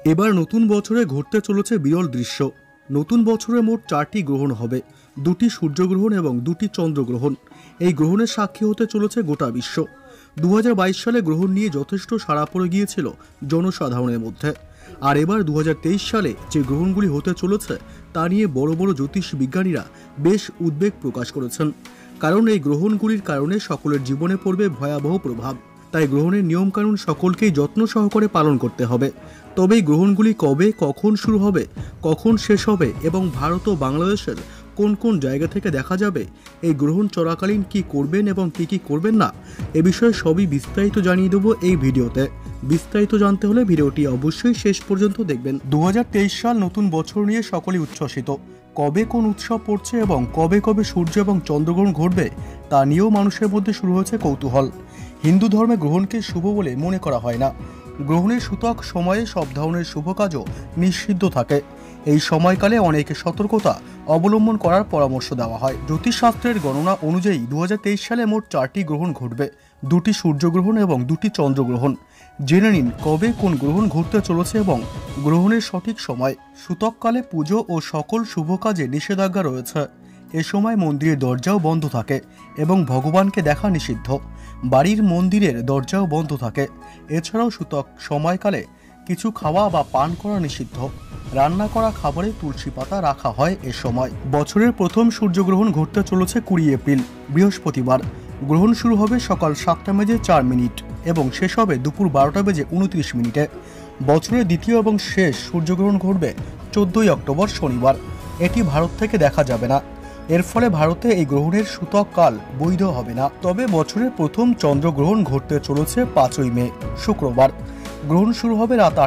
এবার নতুন বছরে ঘটতে চলেছে বিরল দৃশ্য। নতুন বছরে মোট 4টি গ্রহণ হবে, 2টি সূর্যগ্রহণ এবং 2টি চন্দ্রগ্রহণ। এই গ্রহণের সাক্ষী হতে চলেছে গোটা বিশ্ব। 2022 সালে গ্রহণ নিয়ে যথেষ্ট সাড়া পড়ে গিয়েছিল জনসাধারণের মধ্যে। আর এবার 2023 সালে যে গ্রহণগুলি হতে চলেছে তা নিয়ে বড় বড় জ্যোতিষ বিজ্ঞানীরা বেশ উদ্বেগ প্রকাশ করেছেন। কারণ এই গ্রহণগুলির কারণে সকলের জীবনে পড়বে ভয়াবহ প্রভাব। তাই গ্রহণের নিয়মকানুন সকলকেই যত্ন সহকারে পালন করতে হবে। তবে এই গ্রহণগুলি কবে, কখন শুরু হবে, কখন শেষ হবে এবং ভারত ও বাংলাদেশের কোন কোন জায়গা থেকে দেখা যাবে, এই গ্রহণ চলাকালীন কি করবেন এবং কি করবেন না, এ বিষয়ে সবই বিস্তারিত জানিয়ে দেবো এই ভিডিওতে। বিস্তারিত জানতে হলে ভিডিওটি অবশ্যই শেষ পর্যন্ত দেখবেন। 2023 সাল নতুন বছর নিয়ে সকলেই উচ্ছ্বসিত। কবে কোন উৎসব পড়ছে এবং কবে কবে সূর্য এবং চন্দ্রগ্রহণ ঘটবে তা নিয়েও মানুষের মধ্যে শুরু হয়েছে কৌতূহল। হিন্দু ধর্মে গ্রহণকে শুভ বলে মনে করা হয় না। গ্রহণের সূতক সময়ে সব ধরনের শুভ কাজও নিষিদ্ধ থাকে। এই সময়কালে অনেক সতর্কতা অবলম্বন করার পরামর্শ দেওয়া হয়। জ্যোতিষশাস্ত্রের গণনা অনুযায়ী 2023 সালে মোট 4টি গ্রহণ ঘটবে, 2টি সূর্যগ্রহণ এবং 2টি চন্দ্রগ্রহণ। জেনে নিন কবে কোন গ্রহণ ঘটতে চলেছে এবং গ্রহণের সঠিক সময়। সূতককালে পুজো ও সকল শুভ কাজে নিষেধাজ্ঞা রয়েছে। এ সময় মন্দিরের দরজাও বন্ধ থাকে এবং ভগবানকে দেখা নিষিদ্ধ। বাড়ির মন্দিরের দরজাও বন্ধ থাকে। এছাড়াও সূতক সময়কালে কিছু খাওয়া বা পান করা নিষিদ্ধ। রান্না করা খাবারে তুলসী পাতা রাখা হয় এ সময়। বছরের প্রথম সূর্যগ্রহণ ঘটতে চলেছে 20 এপ্রিল, বৃহস্পতিবার। গ্রহণ শুরু হবে সকাল 7:04 এবং শেষ হবে দুপুর 12:29। বছরের দ্বিতীয় এবং শেষ সূর্যগ্রহণ ঘটবে 14 অক্টোবর, শনিবার। এটি ভারত থেকে দেখা যাবে না। এর ফলে ভারতে এই গ্রহণের সূতক কাল বৈধ হবে না। তবে বছরের প্রথম চন্দ্রগ্রহণ ঘটতে চলেছে 5 মে, শুক্রবার। গ্রহণ শুরু হবে রাত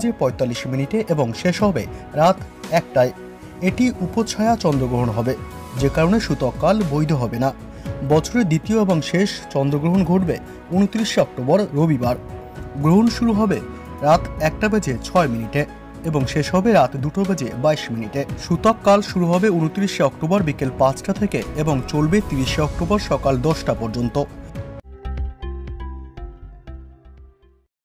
8:45 এবং শেষ হবে রাত 1টায়। এটি উপছায়া চন্দ্রগ্রহণ হবে, যে কারণে সূতক কাল বৈধ হবে না। বছরের দ্বিতীয় এবং শেষ চন্দ্রগ্রহণ ঘটবে 29 অক্টোবর, রবিবার। গ্রহণ শুরু হবে রাত 1:06 এবং শেষ হবে রাত 2:22। সূতক কাল শুরু হবে 29 অক্টোবর বিকেল 5টা থেকে এবং চলবে 30 অক্টোবর সকাল 10টা পর্যন্ত।